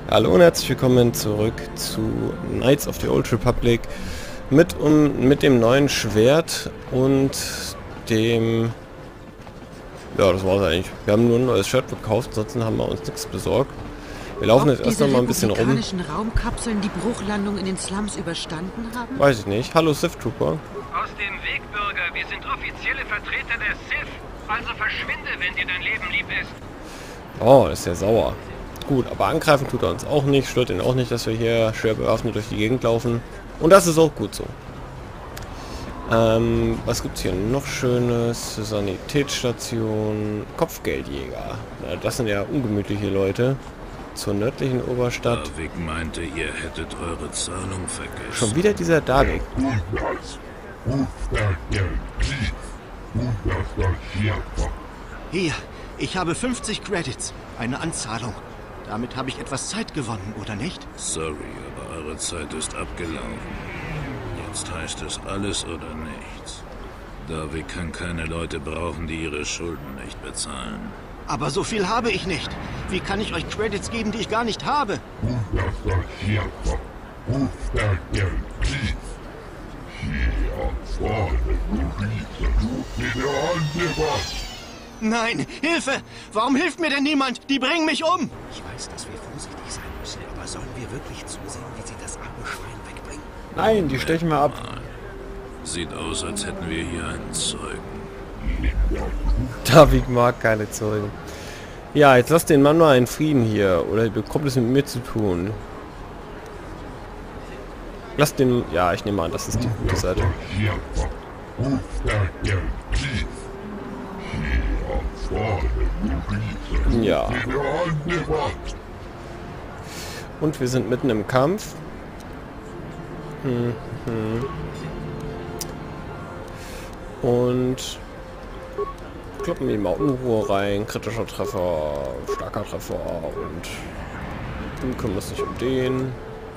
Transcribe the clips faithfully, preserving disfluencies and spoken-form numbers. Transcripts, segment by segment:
Hallo und herzlich willkommen zurück zu Knights of the Old Republic mit, um, mit dem neuen Schwert und dem... Ja, das war's eigentlich. Wir haben nur ein neues Schwert gekauft, ansonsten haben wir uns nichts besorgt. Wir laufen Ob jetzt erst noch mal ein bisschen rum. republikanischen Raumkapseln die Bruchlandung in den Slums überstanden haben? Weiß ich nicht. Hallo Sith Trooper. Aus dem Weg, Bürger. Wir sind offizielle Vertreter der Sith. Also verschwinde, wenn dir dein Leben lieb ist. Oh, ist ja sauer. Gut, aber angreifen tut er uns auch nicht. Stört ihn auch nicht, dass wir hier schwer bewaffnet durch die Gegend laufen. Und das ist auch gut so. Ähm, was gibt's hier noch Schönes? Sanitätsstation, Kopfgeldjäger. Na, das sind ja ungemütliche Leute. Zur nördlichen Oberstadt. Davik meinte, ihr hättet eure Zahlung vergessen. Schon wieder dieser Davik. Hier, ich habe fünfzig Credits. Eine Anzahlung. Damit habe ich etwas Zeit gewonnen, oder nicht? Sorry, aber eure Zeit ist abgelaufen. Jetzt heißt es alles oder nichts. Davik kann keine Leute brauchen, die ihre Schulden nicht bezahlen. Aber so viel habe ich nicht. Wie kann ich euch Credits geben, die ich gar nicht habe? Nein, Hilfe! Warum hilft mir denn niemand? Die bringen mich um! Ich weiß, dass wir vorsichtig sein müssen, aber sollen wir wirklich zusehen, wie sie das arme Schwein wegbringen? Nein, die stechen wir ab. Sieht aus, als hätten wir hier einen Zeugen. Davik mag keine Zeugen. Ja, jetzt lass den Mann mal in Frieden hier. Oder ihr bekommt es mit mir zu tun. Lass den... Ja, ich nehme an, das ist die gute Seite. Ja. Und wir sind mitten im Kampf. Hm, hm. Und kloppen ihm mal Unruhe rein, kritischer Treffer, starker Treffer und dann kümmern wir uns nicht um den.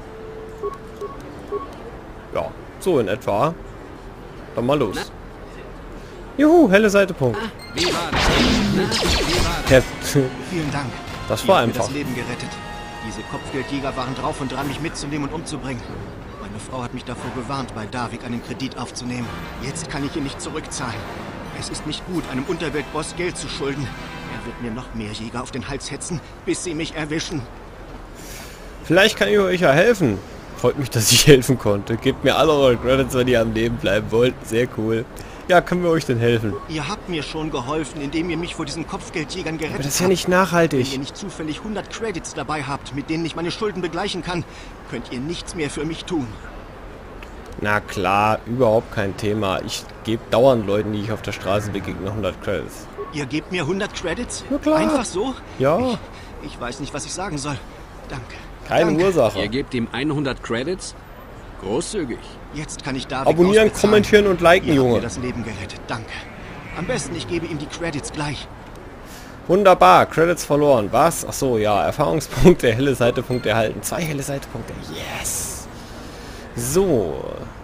Ja, so in etwa. Dann mal los. Juhu, helle Seite, Punkt. Wie war das? Wie war das? Vielen Dank. Das Ihr war habt mir einfach. das Leben gerettet. Diese Kopfgeldjäger waren drauf und dran, mich mitzunehmen und umzubringen. Meine Frau hat mich davor gewarnt, bei Davik einen Kredit aufzunehmen. Jetzt kann ich ihn nicht zurückzahlen. Es ist nicht gut, einem Unterweltboss Geld zu schulden. Er wird mir noch mehr Jäger auf den Hals hetzen, bis sie mich erwischen. Vielleicht kann ich euch ja helfen. Freut mich, dass ich helfen konnte. Gebt mir alle eure Credits, wenn ihr am Leben bleiben wollt. Sehr cool. Ja, können wir euch denn helfen? Ihr habt mir schon geholfen, indem ihr mich vor diesen Kopfgeldjägern gerettet habt. Aber das ist ja nicht Wenn nachhaltig. ihr nicht zufällig hundert Credits dabei habt, mit denen ich meine Schulden begleichen kann, könnt ihr nichts mehr für mich tun. Na klar, überhaupt kein Thema. Ich gebe dauernd Leuten, die ich auf der Straße begegne, hundert Credits. Ihr gebt mir hundert Credits? Na klar. Einfach so? Ja. Ich, ich weiß nicht, was ich sagen soll. Danke. Keine Danke. Ursache. Ihr gebt ihm hundert Credits? Großzügig. Jetzt kann ich Davik Abonnieren, ausbezahlen. kommentieren und liken, Ihr habt Junge. mir das Leben gerettet. Danke. Am besten, ich gebe ihm die Credits gleich. Wunderbar, Credits verloren. Was? Ach so, ja, Erfahrungspunkte, helle Seitepunkte erhalten. Zwei helle Seitepunkte. Yes. So.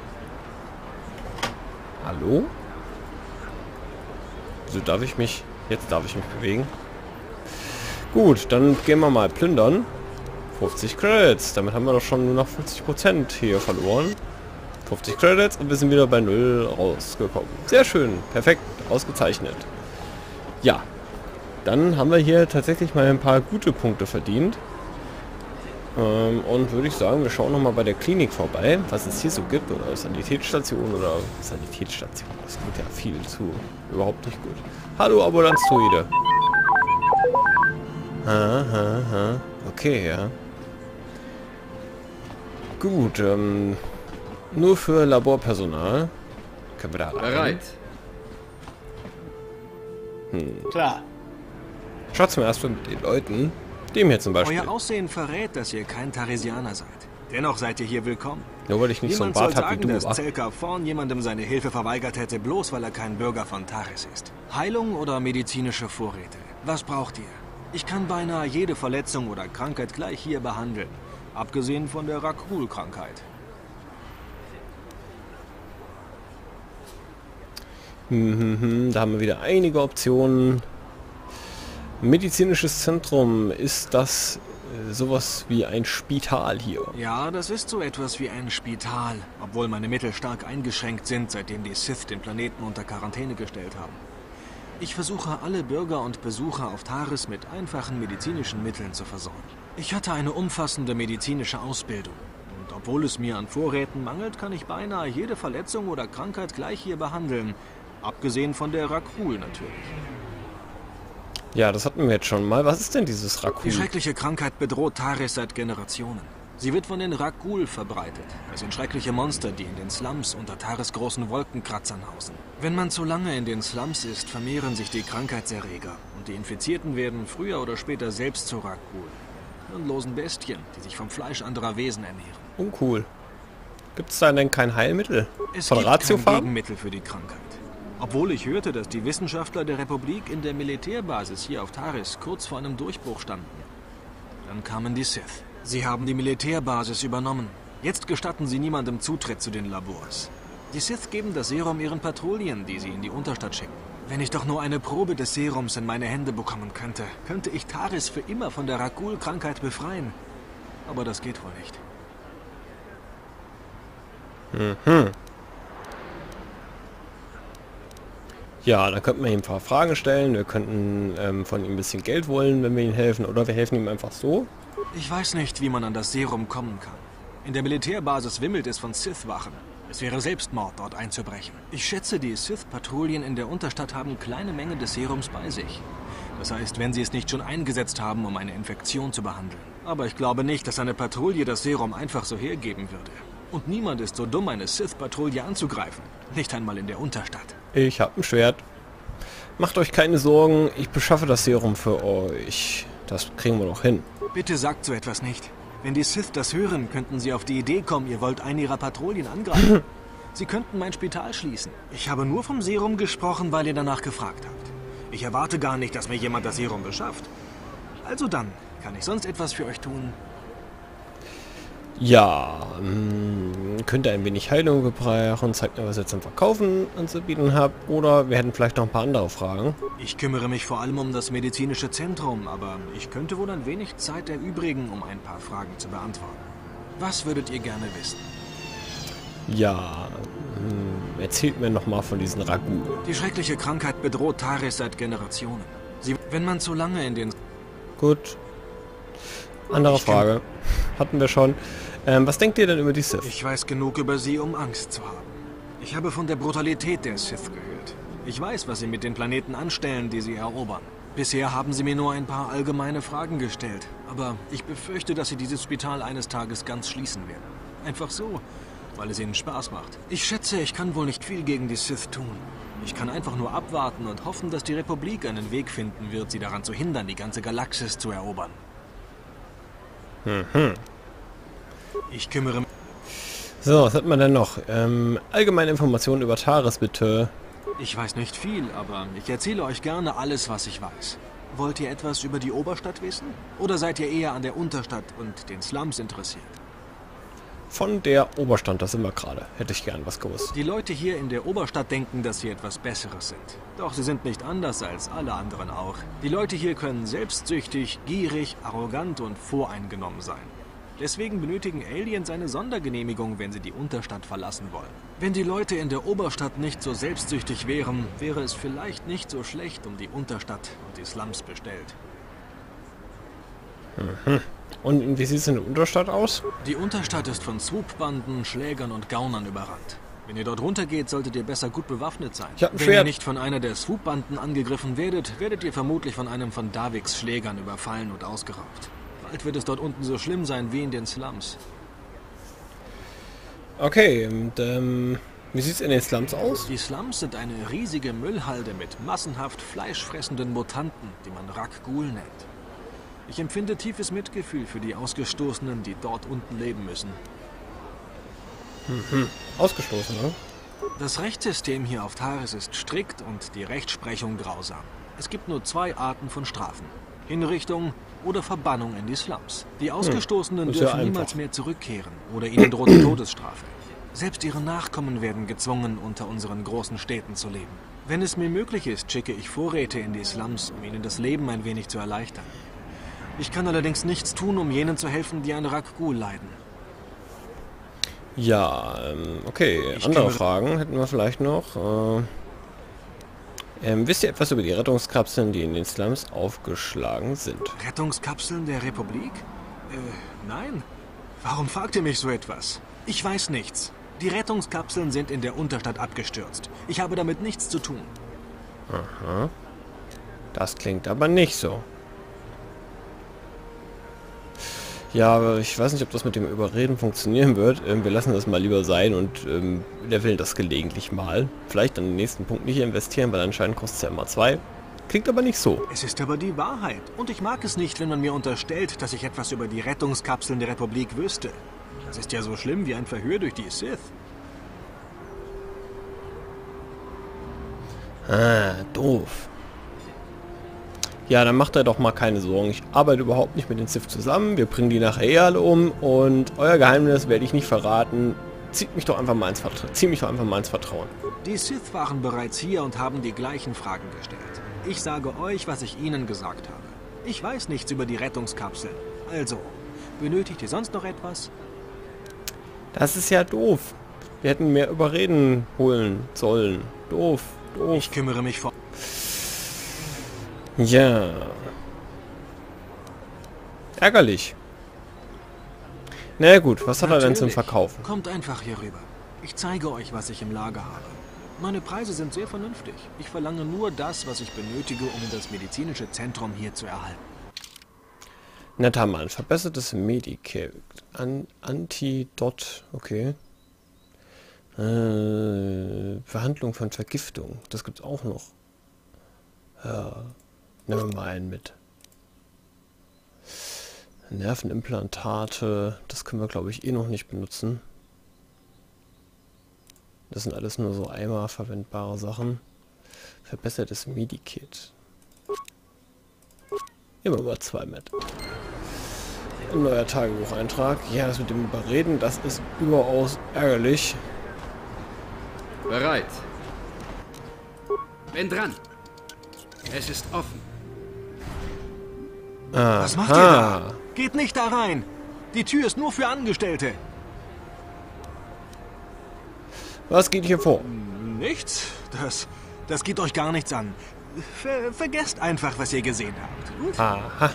Hallo? Wieso darf ich mich... Jetzt darf ich mich bewegen. Gut, dann gehen wir mal plündern. fünfzig Credits. Damit haben wir doch schon nur noch fünfzig Prozent hier verloren. fünfzig Credits und wir sind wieder bei null rausgekommen. Sehr schön. Perfekt. Ausgezeichnet. Ja. Dann haben wir hier tatsächlich mal ein paar gute Punkte verdient. Ähm, und würde ich sagen, wir schauen nochmal bei der Klinik vorbei, was es hier so gibt. Oder Sanitätsstation oder Sanitätsstation. Das geht ja viel zu. Überhaupt nicht gut. Hallo, Ambulanztoide. Ha, ha, ha. Okay, ja. Gut, ähm... nur für Laborpersonal. Können wir da rein? Bereit. Hm. Klar. Schaut's mir erst mal mit den Leuten. Dem hier zum Beispiel. Euer Aussehen verrät, dass ihr kein Taresianer seid. Dennoch seid ihr hier willkommen. Nur weil ich nicht Niemand so einen soll Bart habe wie sagen, du. dass Ach, Zelka Vorn jemandem seine Hilfe verweigert hätte, bloß weil er kein Bürger von Taris ist. Heilung oder medizinische Vorräte? Was braucht ihr? Ich kann beinahe jede Verletzung oder Krankheit gleich hier behandeln. Abgesehen von der Rakul-Krankheit. hm, hm, hm, da haben wir wieder einige Optionen. Medizinisches Zentrum, ist das äh, sowas wie ein Spital hier. Ja, das ist so etwas wie ein Spital, obwohl meine Mittel stark eingeschränkt sind, seitdem die Sith den Planeten unter Quarantäne gestellt haben. Ich versuche, alle Bürger und Besucher auf Taris mit einfachen medizinischen Mitteln zu versorgen. Ich hatte eine umfassende medizinische Ausbildung. Und obwohl es mir an Vorräten mangelt, kann ich beinahe jede Verletzung oder Krankheit gleich hier behandeln. Abgesehen von der Rakul natürlich. Ja, das hatten wir jetzt schon mal. Was ist denn dieses Rakul? Die schreckliche Krankheit bedroht Taris seit Generationen. Sie wird von den Rakul verbreitet. Es sind schreckliche Monster, die in den Slums unter Taris großen Wolkenkratzern hausen. Wenn man zu lange in den Slums ist, vermehren sich die Krankheitserreger. Und die Infizierten werden früher oder später selbst zu Rakul. Hirnlosen Bestien, die sich vom Fleisch anderer Wesen ernähren. Uncool. Gibt es da denn kein Heilmittel? Es Von gibt kein Ratiofarben? Gegenmittel für die Krankheit. Obwohl ich hörte, dass die Wissenschaftler der Republik in der Militärbasis hier auf Taris kurz vor einem Durchbruch standen. Dann kamen die Sith. Sie haben die Militärbasis übernommen. Jetzt gestatten sie niemandem Zutritt zu den Labors. Die Sith geben das Serum ihren Patrouillen, die sie in die Unterstadt schicken. Wenn ich doch nur eine Probe des Serums in meine Hände bekommen könnte, könnte ich Taris für immer von der Rakul-Krankheit befreien. Aber das geht wohl nicht. Mhm. Ja, dann könnten wir ihm ein paar Fragen stellen. Wir könnten ähm, von ihm ein bisschen Geld wollen, wenn wir ihm helfen. Oder wir helfen ihm einfach so. Ich weiß nicht, wie man an das Serum kommen kann. In der Militärbasis wimmelt es von Sith-Wachen. Es wäre Selbstmord, dort einzubrechen. Ich schätze, die Sith-Patrouillen in der Unterstadt haben kleine Mengen des Serums bei sich. Das heißt, wenn sie es nicht schon eingesetzt haben, um eine Infektion zu behandeln. Aber ich glaube nicht, dass eine Patrouille das Serum einfach so hergeben würde. Und niemand ist so dumm, eine Sith-Patrouille anzugreifen. Nicht einmal in der Unterstadt. Ich hab ein Schwert. Macht euch keine Sorgen, ich beschaffe das Serum für euch. Das kriegen wir doch hin. Bitte sagt so etwas nicht. Wenn die Sith das hören, könnten sie auf die Idee kommen, ihr wollt eine ihrer Patrouillen angreifen. Sie könnten mein Spital schließen. Ich habe nur vom Serum gesprochen, weil ihr danach gefragt habt. Ich erwarte gar nicht, dass mir jemand das Serum beschafft. Also dann, kann ich sonst etwas für euch tun? Ja, mh, könnt ihr ein wenig Heilung gebrauchen, zeigt mir, was ihr zum Verkaufen anzubieten habt, oder wir hätten vielleicht noch ein paar andere Fragen. Ich kümmere mich vor allem um das medizinische Zentrum, aber ich könnte wohl ein wenig Zeit erübrigen, um ein paar Fragen zu beantworten. Was würdet ihr gerne wissen? Ja, mh, erzählt mir noch mal von diesen Ragu. Die schreckliche Krankheit bedroht Taris seit Generationen. Sie, wenn man zu lange in den... Gut. Andere Ich Frage. Hatten wir schon. Ähm, was denkt ihr denn über die Sith? Ich weiß genug über sie, um Angst zu haben. Ich habe von der Brutalität der Sith gehört. Ich weiß, was sie mit den Planeten anstellen, die sie erobern. Bisher haben sie mir nur ein paar allgemeine Fragen gestellt. Aber ich befürchte, dass sie dieses Spital eines Tages ganz schließen werden. Einfach so, weil es ihnen Spaß macht. Ich schätze, ich kann wohl nicht viel gegen die Sith tun. Ich kann einfach nur abwarten und hoffen, dass die Republik einen Weg finden wird, sie daran zu hindern, die ganze Galaxis zu erobern. Mhm. Ich kümmere mich... So, was hat man denn noch? Ähm, allgemeine Informationen über Taris, bitte. Ich weiß nicht viel, aber ich erzähle euch gerne alles, was ich weiß. Wollt ihr etwas über die Oberstadt wissen? Oder seid ihr eher an der Unterstadt und den Slums interessiert? Von der Oberstand, das sind wir gerade. Hätte ich gern was gewusst. Die Leute hier in der Oberstadt denken, dass sie etwas Besseres sind. Doch sie sind nicht anders als alle anderen auch. Die Leute hier können selbstsüchtig, gierig, arrogant und voreingenommen sein. Deswegen benötigen Aliens eine Sondergenehmigung, wenn sie die Unterstadt verlassen wollen. Wenn die Leute in der Oberstadt nicht so selbstsüchtig wären, wäre es vielleicht nicht so schlecht um die Unterstadt und die Slums bestellt. Mhm. Und wie sieht es in der Unterstadt aus? Die Unterstadt ist von Swoop-Banden, Schlägern und Gaunern überrannt. Wenn ihr dort runtergeht, solltet ihr besser gut bewaffnet sein. Ich hab ein Wenn Schwert. ihr nicht von einer der Swoop-Banden angegriffen werdet, werdet ihr vermutlich von einem von Daviks Schlägern überfallen und ausgeraubt. Bald wird es dort unten so schlimm sein wie in den Slums. Okay, und ähm, wie sieht es in den Slums aus? Die Slums sind eine riesige Müllhalde mit massenhaft fleischfressenden Mutanten, die man Rakgul nennt. Ich empfinde tiefes Mitgefühl für die Ausgestoßenen, die dort unten leben müssen. Mhm. Ausgestoßen, ne? Das Rechtssystem hier auf Taris ist strikt und die Rechtsprechung grausam. Es gibt nur zwei Arten von Strafen. Hinrichtung oder Verbannung in die Slums. Die Ausgestoßenen Hm, ist ja dürfen einfach. niemals mehr zurückkehren oder ihnen droht die Todesstrafe. Selbst ihre Nachkommen werden gezwungen, unter unseren großen Städten zu leben. Wenn es mir möglich ist, schicke ich Vorräte in die Slums, um ihnen das Leben ein wenig zu erleichtern. Ich kann allerdings nichts tun, um jenen zu helfen, die an Rakgul leiden. Ja, ähm, okay. Ich Andere kümmere- Fragen hätten wir vielleicht noch. Äh, ähm, wisst ihr etwas über die Rettungskapseln, die in den Slums aufgeschlagen sind? Rettungskapseln der Republik? Äh, nein. Warum fragt ihr mich so etwas? Ich weiß nichts. Die Rettungskapseln sind in der Unterstadt abgestürzt. Ich habe damit nichts zu tun. Aha. Das klingt aber nicht so. Ja, aber ich weiß nicht, ob das mit dem Überreden funktionieren wird. Ähm, wir lassen das mal lieber sein und ähm, leveln das gelegentlich mal. Vielleicht dann den nächsten Punkt nicht investieren, weil anscheinend kostet es ja immer zwei. Klingt aber nicht so. Es ist aber die Wahrheit. Und ich mag es nicht, wenn man mir unterstellt, dass ich etwas über die Rettungskapseln der Republik wüsste. Das ist ja so schlimm wie ein Verhör durch die Sith. Ah, doof. Ja, dann macht er doch mal keine Sorgen. Ich arbeite überhaupt nicht mit den Sith zusammen. Wir bringen die nachher eh alle um. Und euer Geheimnis werde ich nicht verraten. Zieht mich doch einfach mal ins Vertrauen. Zieh mich doch einfach mal ins Vertrauen. Die Sith waren bereits hier und haben die gleichen Fragen gestellt. Ich sage euch, was ich ihnen gesagt habe. Ich weiß nichts über die Rettungskapseln. Also, benötigt ihr sonst noch etwas? Das ist ja doof. Wir hätten mehr Überreden holen sollen. Doof, doof. Ich kümmere mich vor... Ja. Ärgerlich. Na ja, gut, was hat er denn zum Natürlich. Verkaufen? Kommt einfach hier rüber. Ich zeige euch, was ich im Lager habe. Meine Preise sind sehr vernünftig. Ich verlange nur das, was ich benötige, um das medizinische Zentrum hier zu erhalten. Netter Mann. Verbessertes Medikit. An Antidot. Okay. Äh, Behandlung von Vergiftung. Das gibt's auch noch. Ja. Nehmen wir mal einen mit. Nervenimplantate. Das können wir, glaube ich, eh noch nicht benutzen. Das sind alles nur so einmal verwendbare Sachen. Verbessertes Medikit. Nehmen wir mal zwei mit. Ein neuer Tagebucheintrag. Ja, das mit dem Überreden, das ist überaus ärgerlich. Bereit. Bin dran. Es ist offen. Aha. Was macht ihr da? Geht nicht da rein! Die Tür ist nur für Angestellte. Was geht hier vor? Nichts? Das, das geht euch gar nichts an. Ver, vergesst einfach, was ihr gesehen habt. Gut? Aha.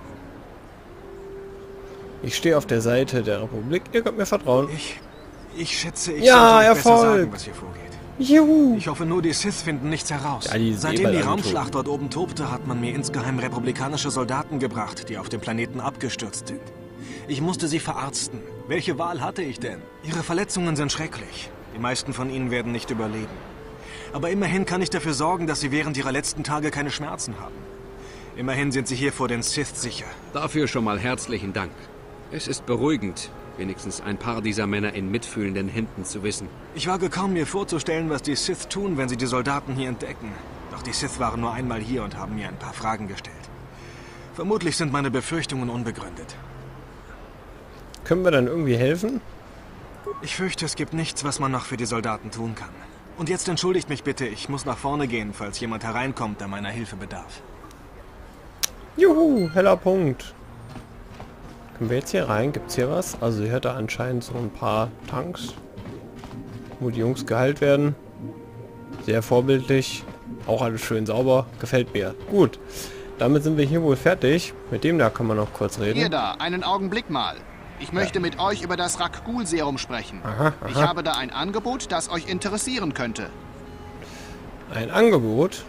Ich stehe auf der Seite der Republik. Ihr könnt mir vertrauen. Ich, ich schätze, ich Ja, sollte euch besser Erfolg. sagen, was hier vorgeht. Juhu. Ich hoffe nur, die Sith finden nichts heraus. Ja, die Seitdem Seeball die alle Raumschlacht tot. dort oben tobte, hat man mir insgeheim republikanische Soldaten gebracht, die auf dem Planeten abgestürzt sind. Ich musste sie verarzten. Welche Wahl hatte ich denn? Ihre Verletzungen sind schrecklich. Die meisten von ihnen werden nicht überleben. Aber immerhin kann ich dafür sorgen, dass sie während ihrer letzten Tage keine Schmerzen haben. Immerhin sind sie hier vor den Sith sicher. Dafür schon mal herzlichen Dank. Es ist beruhigend, wenigstens ein paar dieser Männer in mitfühlenden Händen zu wissen. Ich wage kaum mir vorzustellen, was die Sith tun, wenn sie die Soldaten hier entdecken. Doch die Sith waren nur einmal hier und haben mir ein paar Fragen gestellt. Vermutlich sind meine Befürchtungen unbegründet. Können wir dann irgendwie helfen? Ich fürchte, es gibt nichts, was man noch für die Soldaten tun kann. Und jetzt entschuldigt mich bitte, ich muss nach vorne gehen, falls jemand hereinkommt, der meiner Hilfe bedarf. Juhu, heller Punkt. Können wir jetzt hier rein? Gibt es hier was? Also hier hat er anscheinend so ein paar Tanks, wo die Jungs geheilt werden. Sehr vorbildlich. Auch alles schön sauber. Gefällt mir. Gut. Damit sind wir hier wohl fertig. Mit dem da kann man noch kurz reden. Ihr da, einen Augenblick mal. Ich möchte mit euch über das Rakgul-Serum sprechen. Aha, aha. Ich habe da ein Angebot, das euch interessieren könnte. Ein Angebot.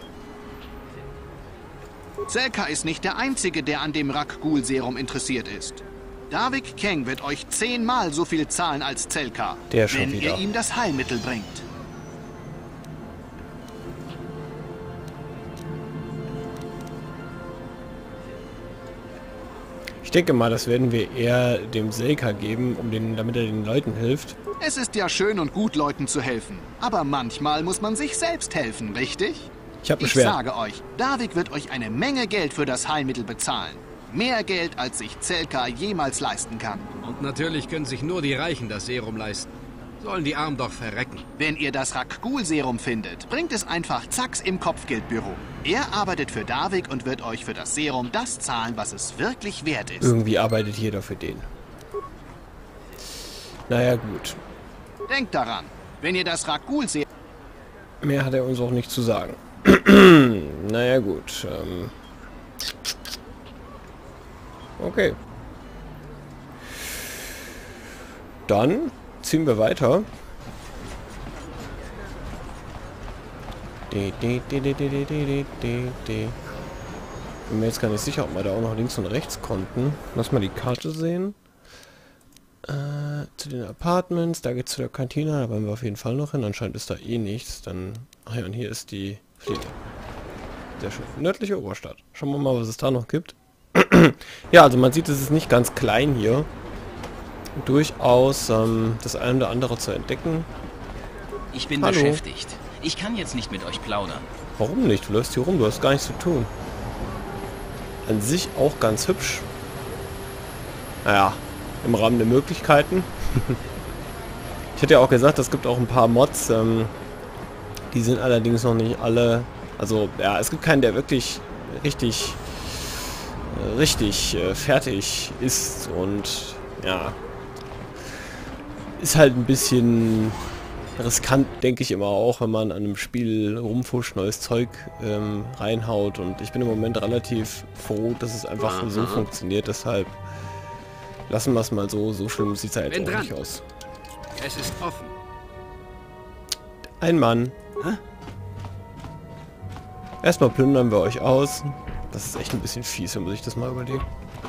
Zelka ist nicht der Einzige, der an dem Rakgul-Serum interessiert ist. Davik Keng wird euch zehnmal so viel zahlen als Zelka, Der schon wenn wieder. ihr ihm das Heilmittel bringt. Ich denke mal, das werden wir eher dem Selka geben, um den, damit er den Leuten hilft. Es ist ja schön und gut, Leuten zu helfen. Aber manchmal muss man sich selbst helfen, richtig? Ich habe ein Ich Schwert. sage euch, Davik wird euch eine Menge Geld für das Heilmittel bezahlen. Mehr Geld, als sich Zelka jemals leisten kann. Und natürlich können sich nur die Reichen das Serum leisten. Sollen die Armen doch verrecken. Wenn ihr das Rack-Ghul-Serum findet, bringt es einfach Zax im Kopfgeldbüro. Er arbeitet für Davik und wird euch für das Serum das zahlen, was es wirklich wert ist. Irgendwie arbeitet jeder für den. Naja, gut. Denkt daran, wenn ihr das Rack-Ghul-Serum... Mehr hat er uns auch nicht zu sagen. Naja, gut. Ähm okay. Dann ziehen wir weiter. Bin mir jetzt gar nicht sicher, ob wir da auch noch links und rechts konnten. Lass mal die Karte sehen. Äh, zu den Apartments, da geht's zu der Kantine, da wollen wir auf jeden Fall noch hin. Anscheinend ist da eh nichts. Dann. Ach ja, und hier ist die Fliege. Sehr schön. Nördliche Oberstadt. Schauen wir mal, was es da noch gibt. Ja, also man sieht, es ist nicht ganz klein hier. Durchaus ähm, das eine oder andere zu entdecken. Ich bin Hallo. beschäftigt. Ich kann jetzt nicht mit euch plaudern. Warum nicht? Du läufst hier rum, du hast gar nichts zu tun. An sich auch ganz hübsch. Naja, im Rahmen der Möglichkeiten. Ich hätte ja auch gesagt, es gibt auch ein paar Mods. Ähm, die sind allerdings noch nicht alle... Also, ja, es gibt keinen, der wirklich richtig... Äh, richtig äh, fertig ist. Und, ja... Ist halt ein bisschen... riskant, denke ich immer auch, wenn man an einem Spiel rumfuscht, neues Zeug ähm, reinhaut. Und ich bin im Moment relativ froh, dass es einfach so funktioniert. Deshalb lassen wir es mal so. So schlimm sieht es ja jetzt auch nicht aus. Es ist offen. Ein Mann. Hä? Erstmal plündern wir euch aus. Das ist echt ein bisschen fies, wenn man sich das mal überlegt.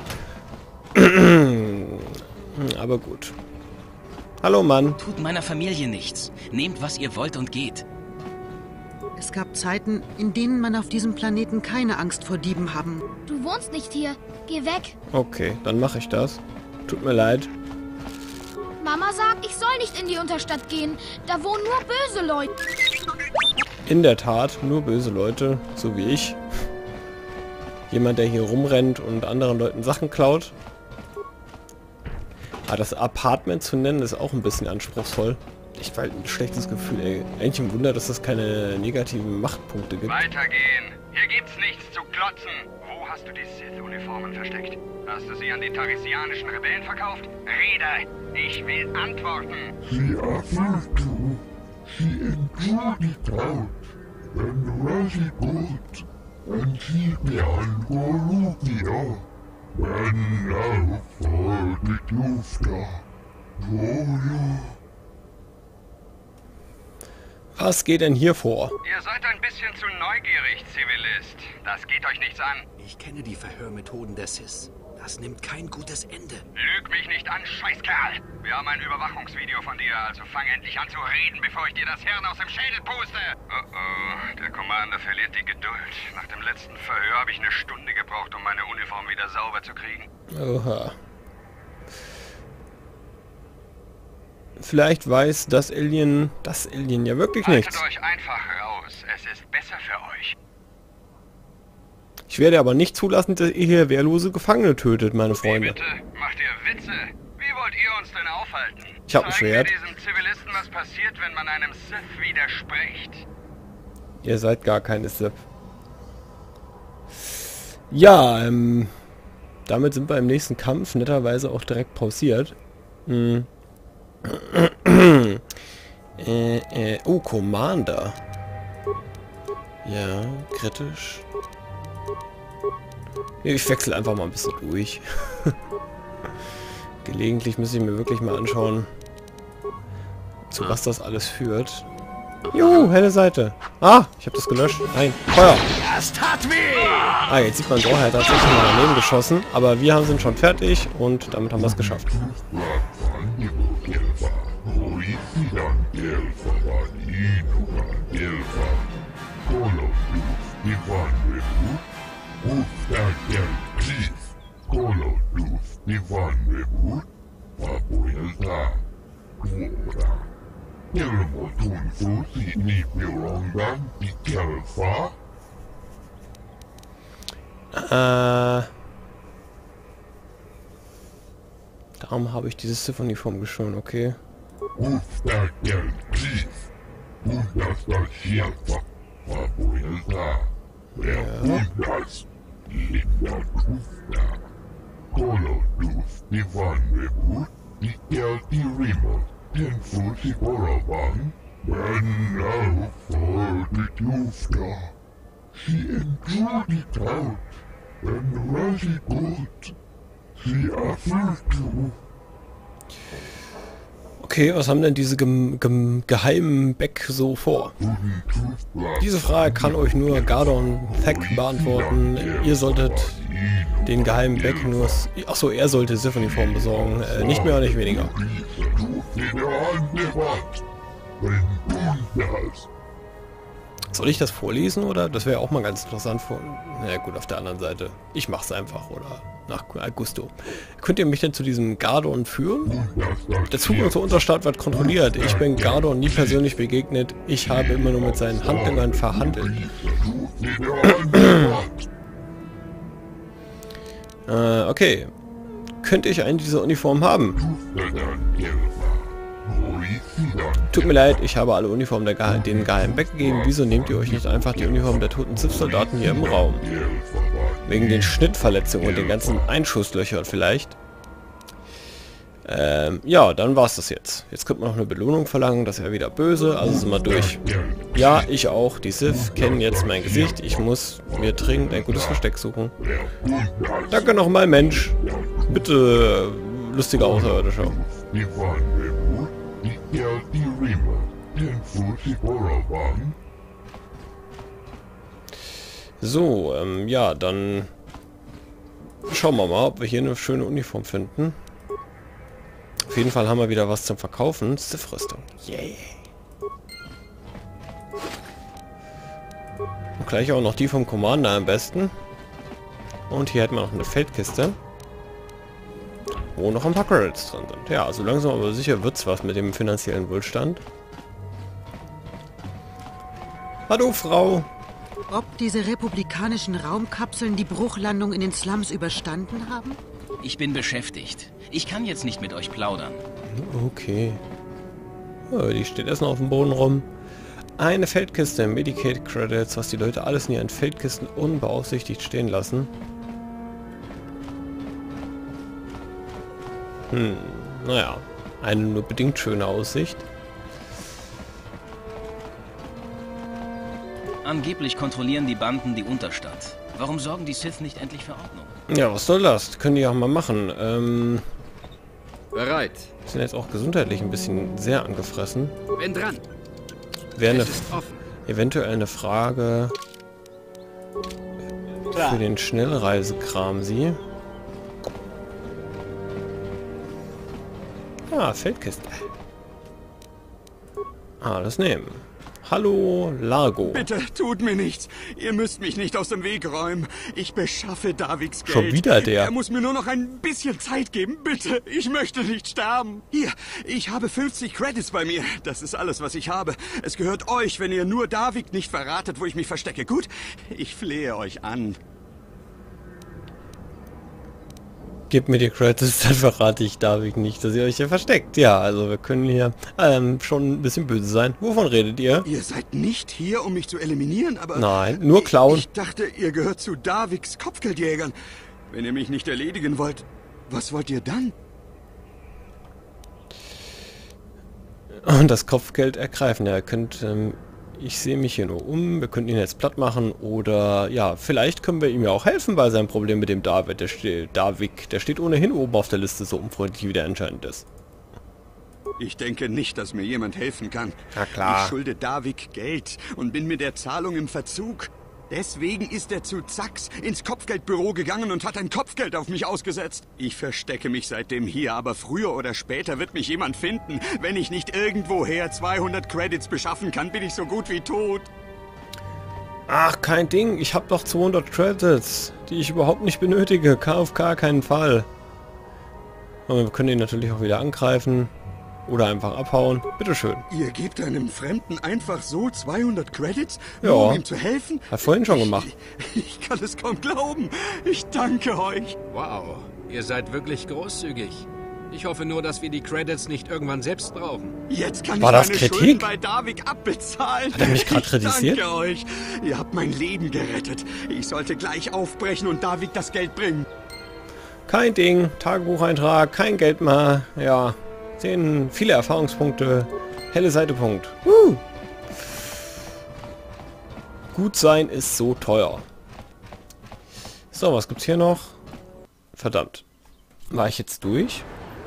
Aber gut. Hallo, Mann. Tut meiner Familie nichts. Nehmt, was ihr wollt und geht. Es gab Zeiten, in denen man auf diesem Planeten keine Angst vor Dieben haben. Du wohnst nicht hier. Geh weg. Okay, dann mache ich das. Tut mir leid. Mama sagt, ich soll nicht in die Unterstadt gehen. Da wohnen nur böse Leute. In der Tat, nur böse Leute, so wie ich. Jemand, der hier rumrennt und anderen Leuten Sachen klaut. Aber das Apartment zu nennen, ist auch ein bisschen anspruchsvoll. Ich habe halt ein schlechtes Gefühl, ey. Eigentlich ein Wunder, dass es keine negativen Machtpunkte gibt. Weitergehen. Hier gibt's nichts zu klotzen. Wo hast du die Sith-Uniformen versteckt? Hast du sie an die tarisianischen Rebellen verkauft? Rede! Ich will antworten. Sie erfüllte. Sie entschuldigte. Wenn Resi gut. Wenn sie mir ein Golubia. Wenn er vor die Lufte. Was geht denn hier vor? Ihr seid ein bisschen zu neugierig, Zivilist. Das geht euch nichts an. Ich kenne die Verhörmethoden der Sith. Das nimmt kein gutes Ende. Lüg mich nicht an, Scheißkerl. Wir haben ein Überwachungsvideo von dir, also fang endlich an zu reden, bevor ich dir das Hirn aus dem Schädel puste. Oh oh, der Commander verliert die Geduld. Nach dem letzten Verhör habe ich eine Stunde gebraucht, um meine Uniform wieder sauber zu kriegen. Oha. Vielleicht weiß das Alien, das Alien ja wirklich nichts. Haltet euch einfach raus. Es ist besser für euch. Ich werde aber nicht zulassen, dass ihr hier wehrlose Gefangene tötet, meine Freunde. Wie bitte? Macht ihr Witze? Wie wollt ihr uns denn aufhalten? Ich hab ein Schwert. Zeigen wir diesem Zivilisten, was passiert, wenn man einem Sith widerspricht. Ihr seid gar keine Sith. Ja, ähm... damit sind wir im nächsten Kampf netterweise auch direkt pausiert. Hm. äh, äh, oh, Commander. Ja, kritisch. Ich wechsle einfach mal ein bisschen durch. Gelegentlich muss ich mir wirklich mal anschauen, zu was das alles führt. Juhu, helle Seite. Ah, ich habe das gelöscht. Nein, Feuer. Das tat weh! Ah, jetzt sieht man so, er hat tatsächlich mal daneben geschossen. Aber wir haben sind schon fertig und damit haben wir es geschafft. Äh, darum habe ich diese Sith-Uniform gestohlen, okay. gusta que el Chief puntas da cierta favorita. Preguntas linda gusta. Colo dus divan debut y que dirimo den fusi boravan. Ben au for the Jufta. Sie enjoy die Traut. Ben rasi gut. Sie erfüllt du. Okay, was haben denn diese gem gem geheimen Beck so vor? Diese Frage kann euch nur Gardon Thack beantworten. Ihr solltet den geheimen Beck nur... Achso, er sollte Siph-Uniform besorgen. Äh, nicht mehr, nicht weniger. Soll ich das vorlesen, oder? Das wäre auch mal ganz interessant. Vor naja gut, auf der anderen Seite. Ich mach's einfach, oder? Nach Gusto. Könnt ihr mich denn zu diesem Gardon führen? Der Zugang zur Unterstadt wird kontrolliert. Ich bin Gardon nie persönlich begegnet. Ich habe immer nur mit seinen Handlangern verhandelt. äh, okay. Könnte ich eine dieser Uniformen haben? Tut mir leid, ich habe alle Uniformen der Gehe den Geheimen weggegeben. Wieso nehmt ihr euch nicht einfach die Uniformen der toten Sith-Soldaten hier im Raum? Wegen den Schnittverletzungen und den ganzen Einschusslöchern vielleicht? Ähm, ja, dann war's das jetzt. Jetzt könnte man noch eine Belohnung verlangen, das wäre wieder böse, also sind wir durch. Ja, ich auch. Die Sith kennen jetzt mein Gesicht. Ich muss mir dringend ein gutes Versteck suchen. Danke nochmal, Mensch. Bitte, lustiger Außerirdischer. So, ähm, ja, dann schauen wir mal, ob wir hier eine schöne Uniform finden. Auf jeden Fall haben wir wieder was zum Verkaufen. Sith-Rüstung. Yay. Und gleich auch noch die vom Commander am besten. Und hier hätten wir noch eine Feldkiste, wo noch ein paar Credits drin sind. Ja, also langsam aber sicher wird's was mit dem finanziellen Wohlstand. Hallo, Frau. Ob diese republikanischen Raumkapseln die Bruchlandung in den Slums überstanden haben? Ich bin beschäftigt. Ich kann jetzt nicht mit euch plaudern. Okay. Oh, die steht erst noch auf dem Boden rum. Eine Feldkiste, Medicaid Credits, was die Leute alles in ihren Feldkisten unbeaufsichtigt stehen lassen. Hm, naja, eine nur bedingt schöne Aussicht. Angeblich kontrollieren die Banden die Unterstadt. Warum sorgen die Sith nicht endlich für Ordnung? Ja, was soll das? Können die auch mal machen. Ähm... Bereit. Sind jetzt auch gesundheitlich ein bisschen sehr angefressen. Bin dran. Wäre eine, eventuell eine Frage für den Schnellreisekram sie. Ah, Feldkiste. Alles nehmen. Hallo, Largo. Bitte, tut mir nichts. Ihr müsst mich nicht aus dem Weg räumen. Ich beschaffe Daviks Geld. Schon wieder der. Er muss mir nur noch ein bisschen Zeit geben. Bitte, ich möchte nicht sterben. Hier, ich habe fünfzig Credits bei mir. Das ist alles, was ich habe. Es gehört euch, wenn ihr nur Davik nicht verratet, wo ich mich verstecke. Gut? Ich flehe euch an. Gebt mir die Credits, dann verrate ich Davik nicht, dass ihr euch hier versteckt. Ja, also wir können hier ähm, schon ein bisschen böse sein. Wovon redet ihr? Ihr seid nicht hier, um mich zu eliminieren, aber... Nein, nur klauen. Ich, ich dachte, ihr gehört zu Daviks Kopfgeldjägern. Wenn ihr mich nicht erledigen wollt, was wollt ihr dann? Und das Kopfgeld ergreifen. Ja, ihr könnt... Ähm, ich sehe mich hier nur um. Wir könnten ihn jetzt platt machen oder... Ja, vielleicht können wir ihm ja auch helfen bei seinem Problem mit dem David. Der steht, Davik, der steht ohnehin oben auf der Liste, so unfreundlich wie der anscheinend ist. Ich denke nicht, dass mir jemand helfen kann. Na klar. Ich schulde Davik Geld und bin mit der Zahlung im Verzug. Deswegen ist er zu Zax ins Kopfgeldbüro gegangen und hat ein Kopfgeld auf mich ausgesetzt. Ich verstecke mich seitdem hier, aber früher oder später wird mich jemand finden. Wenn ich nicht irgendwoher zweihundert Credits beschaffen kann, bin ich so gut wie tot. Ach, kein Ding. Ich habe doch zweihundert Credits, die ich überhaupt nicht benötige. Auf gar keinen Fall. Aber wir können ihn natürlich auch wieder angreifen. Oder einfach abhauen. Bitteschön. Ihr gebt einem Fremden einfach so zweihundert Credits, ja, nur um ihm zu helfen? Hat vorhin schon gemacht. Ich, ich kann es kaum glauben. Ich danke euch. Wow, ihr seid wirklich großzügig. Ich hoffe nur, dass wir die Credits nicht irgendwann selbst brauchen. Jetzt kann War ich das meine Kritik? Schulden bei Davik abbezahlen. Hat er mich gerade Ich kritisiert? danke euch. Ihr habt mein Leben gerettet. Ich sollte gleich aufbrechen und Davik das Geld bringen. Kein Ding, Tagebucheintrag, kein Geld mehr. Ja, sehen viele Erfahrungspunkte. Helle Seite, Punkt. Uh. Gut sein ist so teuer. So, was gibt's hier noch? Verdammt. War ich jetzt durch?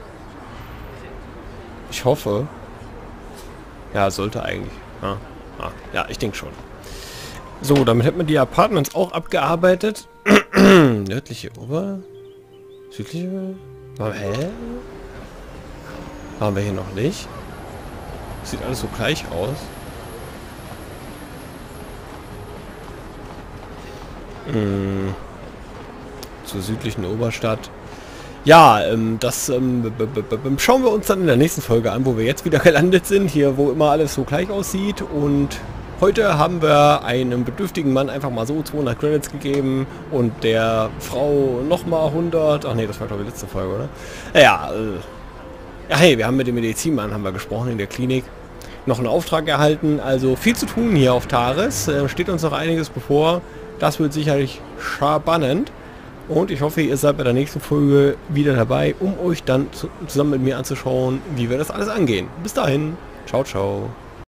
Ich hoffe. Ja, sollte eigentlich. Ah, ah, ja, ich denke schon. So, damit hätten wir die Apartments auch abgearbeitet. Nördliche Ober... Südliche... Hä? Waren wir hier noch nicht? Sieht alles so gleich aus. Hm. Zur südlichen Oberstadt. Ja, ähm, das ähm, b -b -b schauen wir uns dann in der nächsten Folge an, wo wir jetzt wieder gelandet sind. Hier, wo immer alles so gleich aussieht. Und heute haben wir einem bedürftigen Mann einfach mal so zweihundert Credits gegeben. Und der Frau nochmal hundert. Ach nee, das war glaube ich letzte Folge, oder? Ja, äh, ja, hey, wir haben mit dem Medizinmann haben wir gesprochen in der Klinik. Noch einen Auftrag erhalten. Also viel zu tun hier auf Taris. Äh, steht uns noch einiges bevor. Das wird sicherlich spannend. Und ich hoffe, ihr seid bei der nächsten Folge wieder dabei, um euch dann zu, zusammen mit mir anzuschauen, wie wir das alles angehen. Bis dahin. Ciao, ciao.